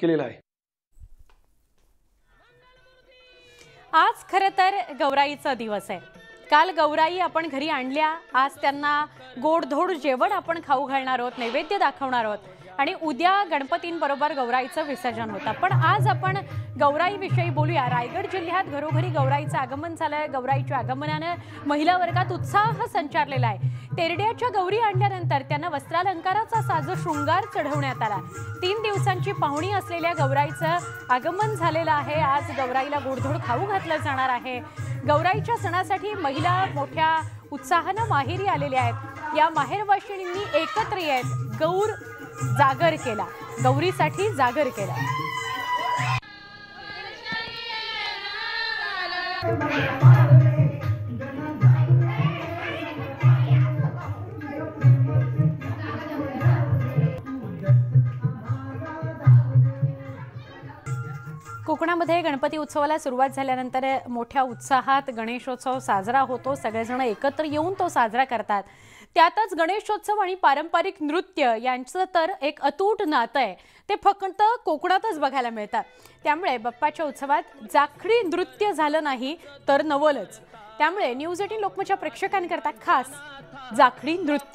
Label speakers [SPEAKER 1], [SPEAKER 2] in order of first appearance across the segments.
[SPEAKER 1] केलेला आहे।
[SPEAKER 2] आज खरं तर गौराईचा दिवस आहे। काल गौराई आपण घरी आणल्या, आज त्यांना गोडधोड जेवण आपण खाऊ घालणार आहोत, नैवेद्य दाखवणार आहोत आणि उद्या गणपतींबरोबर गौराईचं विसर्जन होतं। पण आज आपण गौराईविषयी बोलूया। रायगड जिल्ह्यात घरोघरी गौराईचं आगमन झालंय। गौराईच्या आगमनाने महिला वर्गात उत्साह संचारलेला आहे। तेरड्याच्या गौरी आणल्यानंतर त्यांना वस्त्रालंकाराचा साज शृंगार चढवण्यात आला। 3 दिवसांची पाहुणी असलेल्या गौराईचं आगमन झालेलं आहे। आज गौराईला गोडधोड खाऊ घातलं जाणार आहे। गौराईच्या सणासाठी महिला मोठ्या उत्साहाने माहेरी आलेल्या आहेत। या माहेरवाशिणींनी एकत्र येत गौर जागर केला, गौरीसाठी जागर केला। कोकणामध्ये गणपती उत्सवाला सुरुवात झाल्यानंतर मोठ्या उत्साहात गणेशोत्सव साजरा होतो। सगळेजण एकत्र येऊन तो साजरा करतात। त्यातच गणेशोत्सव आणि पारंपरिक नृत्य यांचं तर एक अतूट नातं आहे। ते फक्त कोकणातच बघायला मिळतात। त्यामुळे बाप्पाच्या उत्सवात जाखडी नृत्य झालं नाही तर नवलच। त्यामुळे न्यूज 18 लोकमतच्या प्रेक्षकांकरता खास जाखडी नृत्य।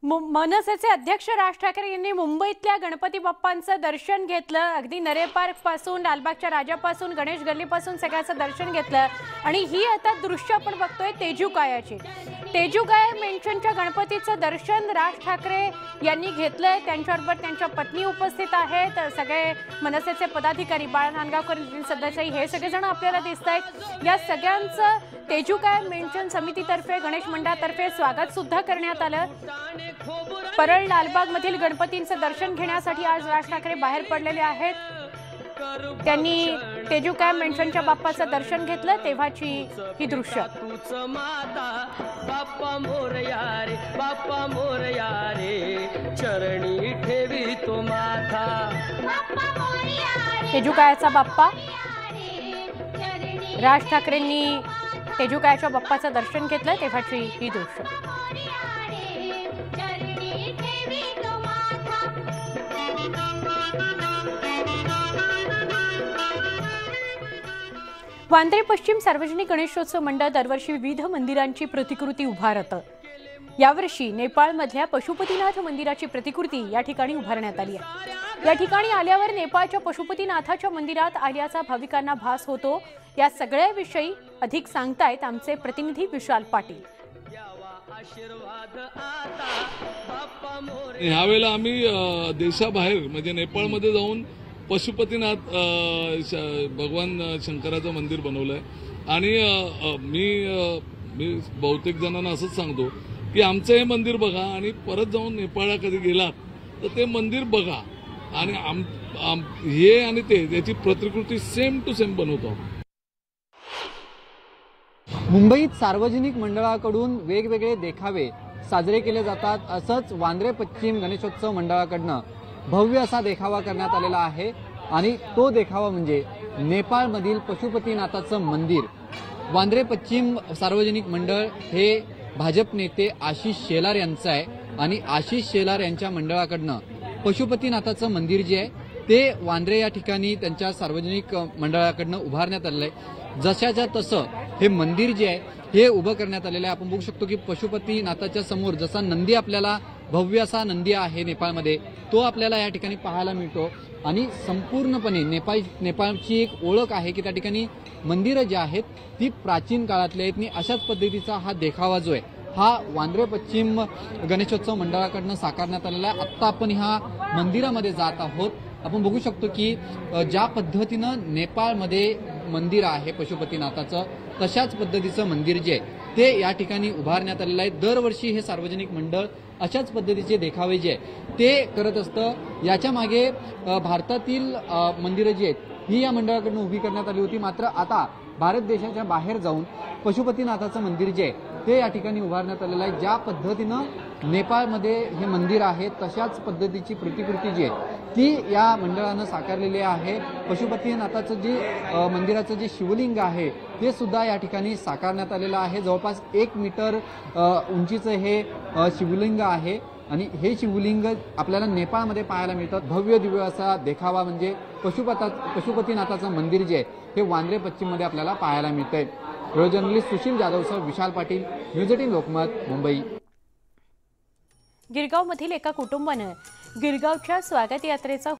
[SPEAKER 2] मनसेचे अध्यक्ष राज ठाकरे यांनी मुंबईतल्या गणपती बाप्पांचं दर्शन घेतलं। अगदी नरे पार्क पासून लालबागच्या राजापासून गणेश गल्लीपासून सगळ्याचं दर्शन घेतलं आणि ही आता दृश्य आपण बघतोय तेजूकायाची। तेजूकाया मेन्शनच्या गणपतीचं दर्शन राज ठाकरे यांनी घेतलंय। त्यांच्याबरोबर त्यांच्या पत्नी उपस्थित आहेत, सगळे मनसेचे पदाधिकारी, बाळा नांदगावकर सदस्य, हे सगळेजण आपल्याला दिसत आहेत। या सगळ्यांचं तेजूकाया मेन्शन समितीतर्फे, गणेश मंडळातर्फे स्वागत सुद्धा करण्यात आलं। परळ लालबाग मधील गणपतींचं दर्शन घेण्यासाठी आज राज ठाकरे बाहेर पडलेले आहेत। त्यांनी तेजूकाया मेन्शनच्या बाप्पाचं दर्शन घेतलं तेव्हाची ही दृश्य।
[SPEAKER 1] बाप्पा मोरया रे, बाप्पा मोरया रे, चरणी ठेवी तो माथा।
[SPEAKER 2] तेजूकायाचा बाप्पा, राज ठाकरेंनी तेजूकायाच्या बाप्पाचं दर्शन घेतलं तेव्हाची ही दृश्य। वांद्रे पश्चिम सार्वजनिक गणेशोत्सव मंडळ दरवर्षी विविध मंदिरांची प्रतिकृती उभारतं। यावर्षी नेपाळमधल्या पशुपतीनाथ मंदिराची प्रतिकृती या ठिकाणी उभारण्यात आली आहे। या ठिकाणी आल्यावर नेपाळच्या पशुपतीनाथाच्या मंदिरात आल्याचा भाविकांना भास होतो। या सगळ्याविषयी अधिक सांगतायत आमचे प्रतिनिधी विशाल पाटील।
[SPEAKER 3] यावेळेला आम्ही देशाबाहेर म्हणजे नेपाळमध्ये जाऊन पशुपतीनाथ भगवान शंकराचं मंदिर बनवलंय आणि मी बहुतेक जणांना असंच सांगतो की आमचं हे मंदिर बघा आणि परत जाऊन नेपाळला कधी गेलात तर ते मंदिर बघा आणि हे आणि ते त्याची प्रतिकृती सेम टू सेम बनवतो।
[SPEAKER 4] मुंबईत सार्वजनिक मंडळाकडून वेगवेगळे देखावे साजरे केले जातात। असंच वांद्रे पश्चिम गणेशोत्सव मंडळाकडनं भव्य असा देखावा करण्यात आलेला आहे आणि तो देखावा म्हणजे नेपाळमधील पशुपतीनाथाचं मंदिर। वांद्रे पश्चिम सार्वजनिक मंडळ हे भाजप नेते आशिष शेलार यांचं आहे आणि आशिष शेलार यांच्या मंडळाकडनं पशुपतीनाथाचं मंदिर जे आहे ते वांद्रे या ठिकाणी त्यांच्या सार्वजनिक मंडळाकडनं उभारण्यात आलेलं आहे। जशाच्या तसं हे मंदिर जे आहे हे उभं करण्यात आलेलं आहे। आपण बघू शकतो की पशुपतीनाथाच्या समोर जसा नंदी, आपल्याला भव्य असा नंदी आहे नेपाळमध्ये, तो आपल्याला या ठिकाणी पाहायला मिळतो आणि संपूर्णपणे नेपाळची एक ओळख आहे की त्या ठिकाणी मंदिरं जी आहेत ती प्राचीन काळातली आहेत आणि अशाच पद्धतीचा हा देखावा जो आहे हा वांद्रे पश्चिम गणेशोत्सव मंडळाकडनं साकारण्यात आलेला आहे। आत्ता आपण ह्या मंदिरामध्ये जात आहोत। आपण बघू शकतो की ज्या पद्धतीनं नेपाळमध्ये मंदिर आहे पशुपतीनाथाचं तशाच पद्धतीचं मंदिर जे आहे ते या ठिकाणी उभारण्यात आलेलं आहे। दरवर्षी हे सार्वजनिक मंडळ अशाच पद्धतीचे देखावे जे आहे ते करत असतं। याच्या मागे भारतातील मंदिरं जी आहेत ही या मंडळाकडून उभी करण्यात आली होती, मात्र आता भारत देशाच्या बाहेर जाऊन पशुपतीनाथाचं मंदिर जे आहे ते या ठिकाणी उभारण्यात आलेलं आहे। ज्या पद्धतीनं नेपाळमध्ये हे मंदिर आहे तशाच पद्धतीची प्रतिकृती जी आहे ती या मंडळानं साकारलेली आहे। पशुपतीनाथाचं जे मंदिराचं जे शिवलिंग आहे ते सुद्धा या ठिकाणी साकारण्यात आलेलं आहे। जवळपास 1 मीटर उंचीचं हे शिवलिंग आहे आणि हे शिवलिंग आपल्याला नेपाळमध्ये पाहायला मिळतात। भव्य दिव्य असा देखावा म्हणजे पशुपतीनाथाचं मंदिर जे आहे हे वांद्रे पश्चिममध्ये आपल्याला पाहायला मिळतंय। व्हिडिओ जर्नलिस्ट सुशील जाधवसह विशाल पाटील, न्यूज 18 लोकमत, मुंबई।
[SPEAKER 2] गिरगावमधील एका कुटुंबानं गिरगावच्या स्वागत यात्रेचा